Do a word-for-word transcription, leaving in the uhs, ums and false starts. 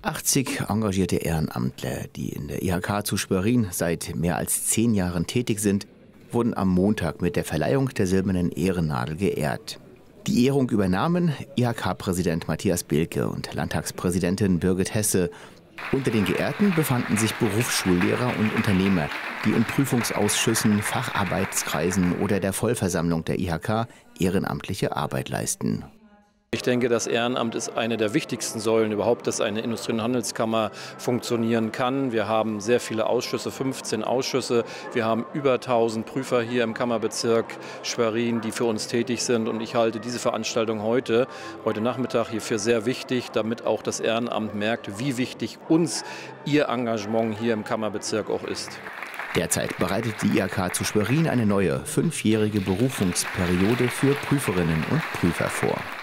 achtzig engagierte Ehrenamtler, die in der I H K zu Schwerin seit mehr als zehn Jahren tätig sind, wurden am Montag mit der Verleihung der Silbernen Ehrennadel geehrt. Die Ehrung übernahmen I H K-Präsident Matthias Bilke und Landtagspräsidentin Birgit Hesse. Unter den Geehrten befanden sich Berufsschullehrer und Unternehmer, die in Prüfungsausschüssen, Facharbeitskreisen oder der Vollversammlung der I H K ehrenamtliche Arbeit leisten. Ich denke, das Ehrenamt ist eine der wichtigsten Säulen überhaupt, dass eine Industrie- und Handelskammer funktionieren kann. Wir haben sehr viele Ausschüsse, fünfzehn Ausschüsse. Wir haben über tausend Prüfer hier im Kammerbezirk Schwerin, die für uns tätig sind. Und ich halte diese Veranstaltung heute, heute Nachmittag hier für sehr wichtig, damit auch das Ehrenamt merkt, wie wichtig uns ihr Engagement hier im Kammerbezirk auch ist. Derzeit bereitet die I H K zu Schwerin eine neue fünfjährige Berufungsperiode für Prüferinnen und Prüfer vor.